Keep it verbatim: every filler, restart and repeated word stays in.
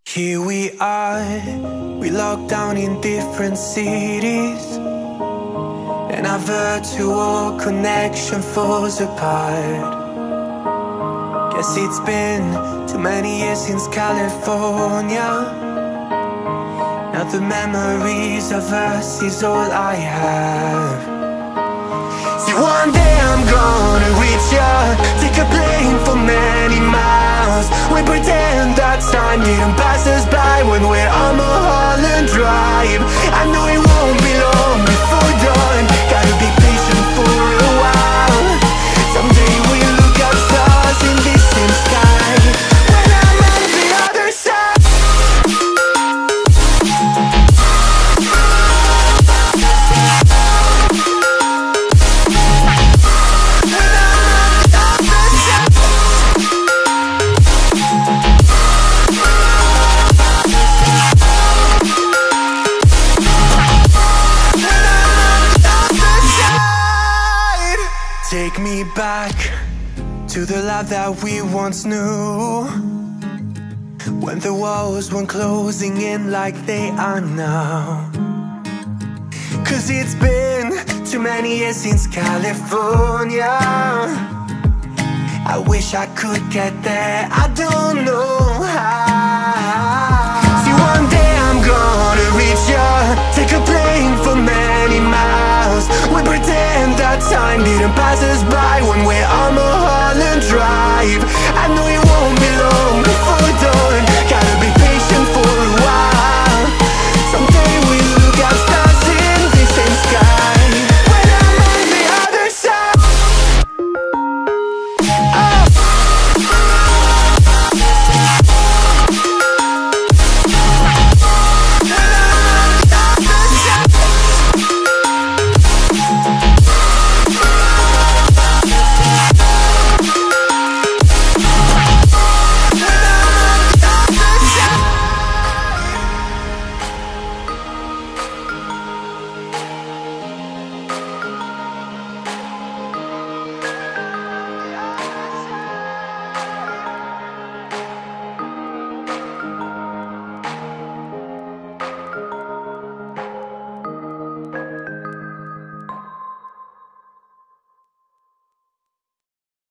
Here we are, we locked down in different cities, and our virtual connection falls apart. Guess it's been too many years since California. Now the memories of us is all I have. See, one day I'm gonna reach ya, take a plane for many miles. We pretend that time didn't pass us by when we're on Mulholland Drive. I know it won't be long before dawn, gotta be patient for a while. Someday we'll look at stars in this same sky when I'm on the other side. Take me back to the life that we once knew, when the walls weren't closing in like they are now. Cause it's been too many years since California. I wish I could get there, I don't know how. See, one day I'm gonna reach ya, take a plane for many miles. We pretend that time didn't pass us by when we're on Mulholland Drive. I know you